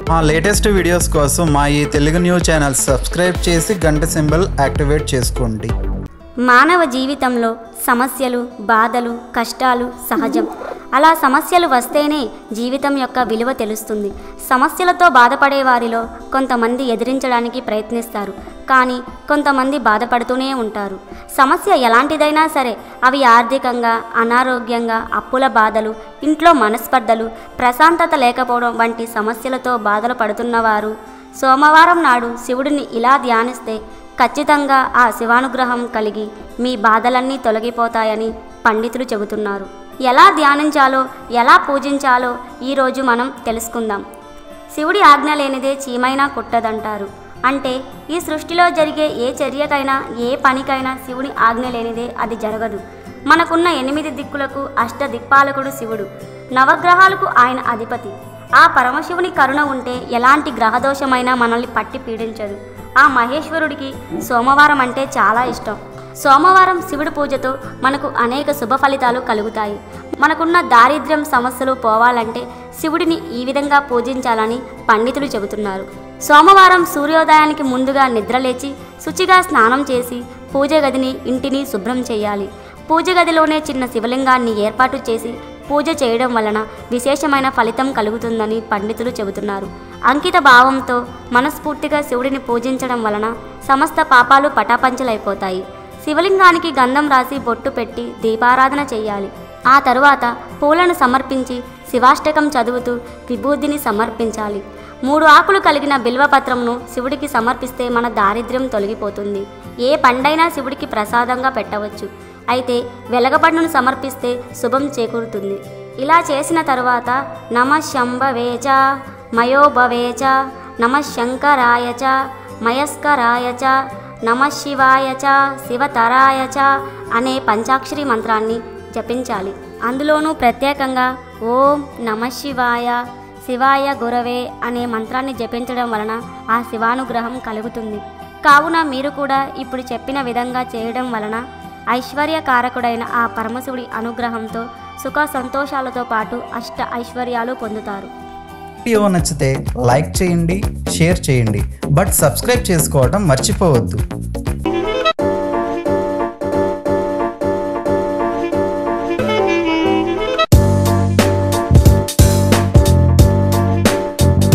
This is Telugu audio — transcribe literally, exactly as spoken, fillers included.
మా లేటెస్ట్ వీడియోస్ కోసం మా ఈ తెలుగు న్యూస్ ఛానల్ సబ్స్క్రైబ్ చేసి గంట సింబల్ యాక్టివేట్ చేసుకోండి. మానవ జీవితంలో సమస్యలు, బాధలు, కష్టాలు సహజం. అలా సమస్యలు వస్తేనే జీవితం యొక్క విలువ తెలుస్తుంది. సమస్యలతో బాధపడే వారిలో కొంతమంది ఎదిరించడానికి ప్రయత్నిస్తారు, కానీ కొంతమంది బాధపడుతూనే ఉంటారు. సమస్య ఎలాంటిదైనా సరే, అవి ఆర్థికంగా, అనారోగ్యంగా, అప్పుల బాధలు, ఇంట్లో మనస్పర్ధలు, ప్రశాంతత లేకపోవడం వంటి సమస్యలతో బాధలు పడుతున్నవారు సోమవారం నాడు శివుడిని ఇలా ధ్యానిస్తే ఖచ్చితంగా ఆ శివానుగ్రహం కలిగి మీ బాధలన్నీ తొలగిపోతాయని పండితులు చెబుతున్నారు. ఎలా ధ్యానించాలో, ఎలా పూజించాలో ఈరోజు మనం తెలుసుకుందాం. శివుడి ఆజ్ఞ లేనిదే చీమైనా కుట్టదంటారు. అంటే ఈ సృష్టిలో జరిగే ఏ చర్యకైనా, ఏ పనికైనా శివుడి ఆజ్ఞ లేనిదే అది జరగదు. మనకున్న ఎనిమిది దిక్కులకు అష్ట దిక్పాలకుడు శివుడు, నవగ్రహాలకు ఆయన అధిపతి. ఆ పరమశివుని కరుణ ఉంటే ఎలాంటి గ్రహదోషమైనా మనల్ని పట్టి పీడించదు. ఆ మహేశ్వరుడికి సోమవారం అంటే చాలా ఇష్టం. సోమవారం శివుడి పూజతో మనకు అనేక శుభ ఫలితాలు కలుగుతాయి. మనకున్న దారిద్ర్యం సమస్యలు పోవాలంటే శివుడిని ఈ విధంగా పూజించాలని పండితులు చెబుతున్నారు. సోమవారం సూర్యోదయానికి ముందుగా నిద్రలేచి శుచిగా స్నానం చేసి పూజ గదిని, ఇంటిని శుభ్రం చేయాలి. పూజ గదిలోనే చిన్న శివలింగాన్ని ఏర్పాటు చేసి పూజ చేయడం వలన విశేషమైన ఫలితం కలుగుతుందని పండితులు చెబుతున్నారు. అంకిత భావంతో మనస్ఫూర్తిగా శివుడిని పూజించడం వలన సమస్త పాపాలు పటాపంచలైపోతాయి. శివలింగానికి గంధం రాసి బొట్టు పెట్టి దీపారాధన చేయాలి. ఆ తరువాత పూలను సమర్పించి శివాష్టకం చదువుతూ విభూతిని సమర్పించాలి. మూడు ఆకులు కలిగిన బిల్వపత్రంను శివుడికి సమర్పిస్తే మన దారిద్ర్యం తొలగిపోతుంది. ఏ పండైనా శివుడికి ప్రసాదంగా పెట్టవచ్చు, అయితే వెలగపండును సమర్పిస్తే శుభం చేకూరుతుంది. ఇలా చేసిన తరువాత నమ శంభవేచ మయోభవేచ నమ శంకరాయచ మయస్కరాయచ నమ శివాయచ శివతరాయచ అనే పంచాక్షరి మంత్రాన్ని జపించాలి. అందులోనూ ప్రత్యేకంగా ఓం నమ శివాయ శివాయ గురవే అనే మంత్రాన్ని జపించడం వలన ఆ శివానుగ్రహం కలుగుతుంది. కావున మీరు కూడా ఇప్పుడు చెప్పిన విధంగా చేయడం వలన ఐశ్వర్యకారకుడైన ఆ పరమశివుడి అనుగ్రహంతో సుఖ సంతోషాలతో పాటు అష్ట ఐశ్వర్యాలు పొందుతారు. వీడియో నచ్చితే లైక్ చేయండి, షేర్ చేయండి, బట్ సబ్స్క్రైబ్ చేసుకోవడం మర్చిపోవద్దు.